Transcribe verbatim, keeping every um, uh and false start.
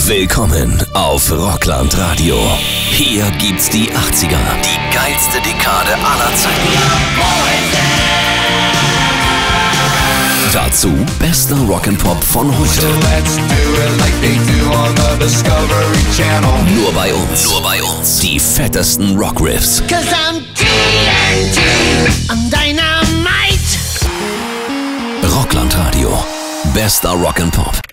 Willkommen auf Rockland Radio. Hier gibt's die achtziger, die geilste Dekade aller Zeiten. Dazu bester Rock'n'Pop von heute. Nur bei uns, nur bei uns. Die fettesten Rockriffs. Cause I'm T N T, I'm Dynamite. Rockland Radio, bester Rock'n'Pop.